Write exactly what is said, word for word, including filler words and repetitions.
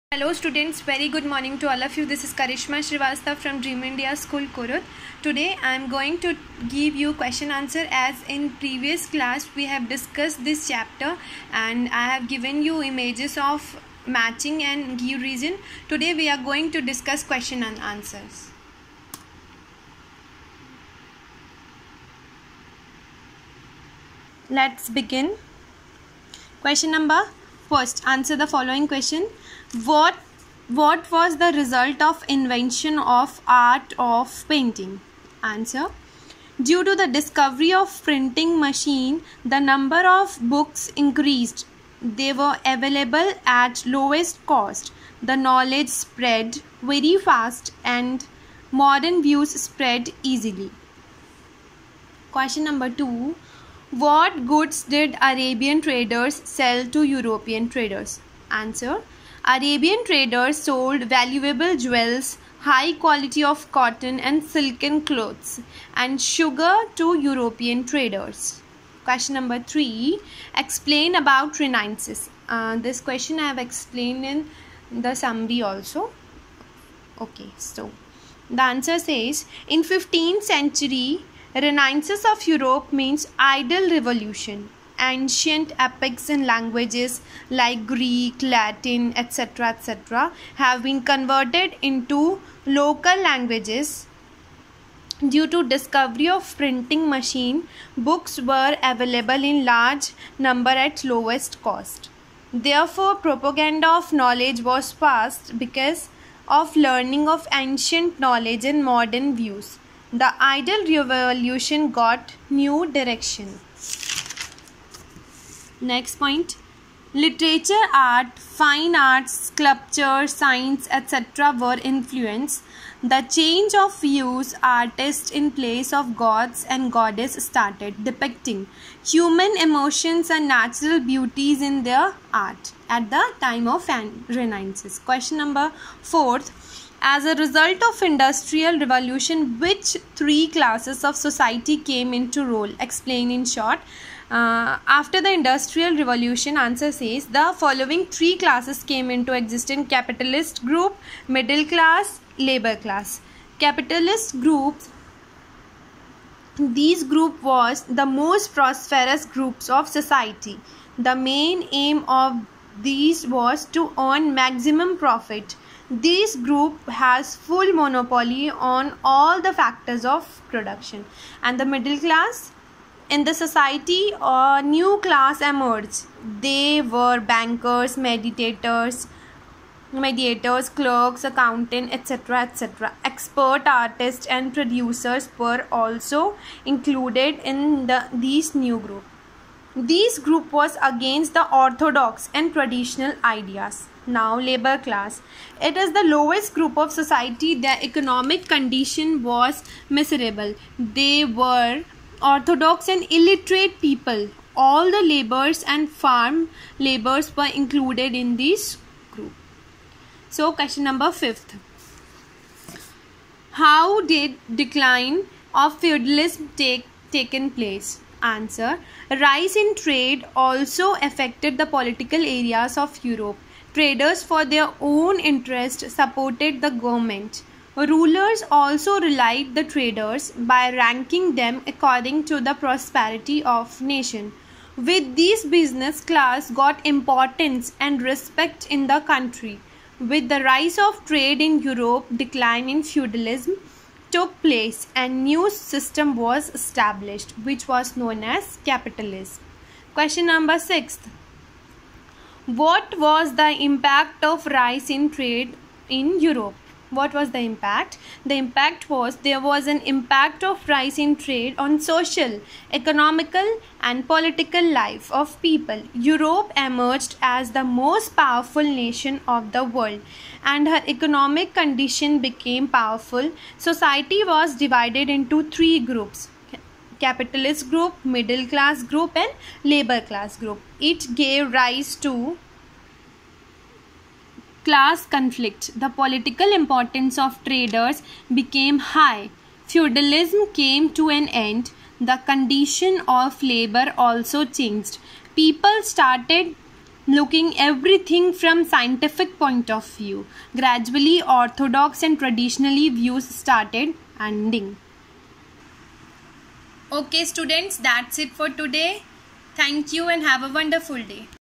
Hello students, very good morning to all of you. This is Karishma Srivastava from Dream India School, Kurut. Today I am going to give you question answer as in previous class we have discussed this chapter and I have given you images of matching and give reason. Today we are going to discuss question and answers. Let's begin. Question number first, answer the following question. What what was the result of invention of art of painting? Answer. Due to the discovery of printing machine, the number of books increased. They were available at lowest cost. The knowledge spread very fast and modern views spread easily. Question number two. What goods did Arabian traders sell to European traders? Answer. Arabian traders sold valuable jewels, high quality of cotton and silken clothes, and sugar to European traders. Question number three. Explain about Renaissance. Uh, this question I have explained in the summary also. Okay, so the answer says in fifteenth century, Renaissance of Europe means ideal revolution. Ancient epics and languages like Greek, Latin, et cetera et cetera have been converted into local languages. Due to discovery of printing machine, books were available in large number at lowest cost. Therefore, propaganda of knowledge was passed because of learning of ancient knowledge and modern views. The ideal revolution got new direction. Next point. Literature, art, fine arts, sculpture, science, et cetera were influenced. The change of views, artists in place of gods and goddess started depicting human emotions and natural beauties in their art at the time of Renaissance. Question number fourth. As a result of industrial revolution, which three classes of society came into role? Explain in short. Uh, after the industrial revolution, answer says the following three classes came into existence: capitalist group, middle class, labor class. Capitalist groups, these group was the most prosperous groups of society. The main aim of these was to earn maximum profit. This group has full monopoly on all the factors of production. And the middle class, in the society, a new class emerged. They were bankers, meditators, mediators, clerks, accountants, et cetera et cetera. Expert artists and producers were also included in the these new group. This group was against the orthodox and traditional ideas. Now, labor class. It is the lowest group of society. Their economic condition was miserable. They were orthodox and illiterate people. All the laborers and farm laborers were included in this group. So, question number fifth. How did decline of feudalism take taken place? Answer. Rise in trade also affected the political areas of Europe. Traders for their own interest supported the government. Rulers also relied the traders by ranking them according to the prosperity of nation. With this, business class got importance and respect in the country. With the rise of trade in Europe, decline in feudalism took place and new system was established, which was known as capitalism. Question number six. What was the impact of rise in trade in Europe? What was the impact? The impact was there was an impact of rise in trade on social, economical and political life of people. Europe emerged as the most powerful nation of the world and her economic condition became powerful. Society was divided into three groups: capitalist group, middle class group and labor class group. It gave rise to class conflict. The political importance of traders became high. Feudalism came to an end. The condition of labor also changed. People started looking everything from scientific point of view. Gradually, orthodox and traditionally views started ending. Okay students, that's it for today. Thank you and have a wonderful day.